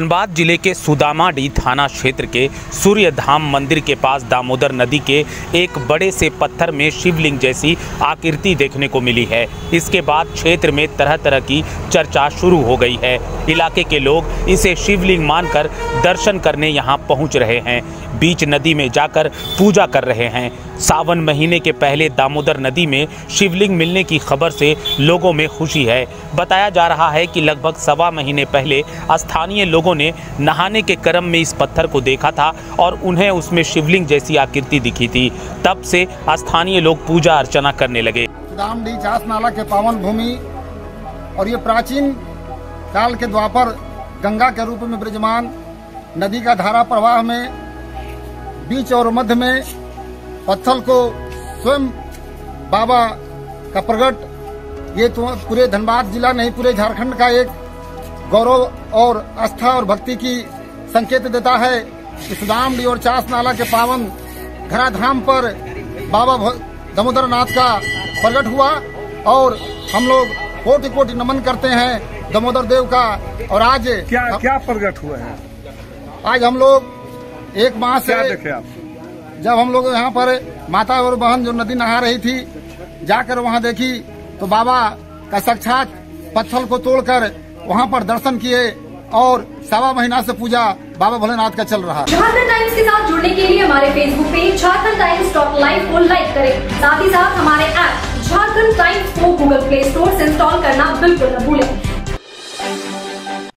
धनबाद जिले के सुदामाडीह थाना क्षेत्र के सूर्य धाम मंदिर के पास दामोदर नदी के एक बड़े से पत्थर में शिवलिंग जैसी आकृति देखने को मिली है। इसके बाद क्षेत्र में तरह तरह की चर्चा शुरू हो गई है। इलाके के लोग इसे शिवलिंग मानकर दर्शन करने यहां पहुंच रहे हैं। बीच नदी में जाकर पूजा कर रहे हैं। सावन महीने के पहले दामोदर नदी में शिवलिंग मिलने की खबर से लोगों में खुशी है। बताया जा रहा है कि लगभग सवा महीने पहले स्थानीय लोगों ने नहाने के क्रम में इस पत्थर को देखा था और उन्हें उसमें शिवलिंग जैसी आकृति दिखी थी। तब से स्थानीय लोग पूजा अर्चना करने लगे। सुदामाडीह चास नाला के पावन भूमि और ये प्राचीन काल के द्वापर गंगा के रूप में विराजमान नदी का धारा प्रवाह में बीच और मध्य में पत्थर को स्वयं बाबा का प्रकट, ये तो पूरे धनबाद जिला नहीं पूरे झारखंड का एक गौरव और आस्था और भक्ति की संकेत देता है कि सुदामाडीह और चास नाला के पावन धराधाम पर बाबा दामोदर नाथ का प्रकट हुआ और हम लोग कोटि कोटि नमन करते हैं दामोदर देव का। और आज क्या प्रकट हुआ है? आज हम लोग एक माह से देखे आप? जब हम लोग यहाँ पर माता और बहन जो नदी नहा रही थी जाकर वहाँ देखी तो बाबा का साक्षात पत्थर को तोड़कर वहाँ पर दर्शन किए और सवा महीना से पूजा बाबा भोलेनाथ का चल रहा है। झारखंड टाइम्स के साथ जुड़ने के लिए हमारे Facebook page Jharkhand times .live को लाइक करें। साथ ही साथ हमारे ऐप झारखंड टाइम्स को गूगल प्ले स्टोर से इंस्टॉल करना बिल्कुल न भूलें।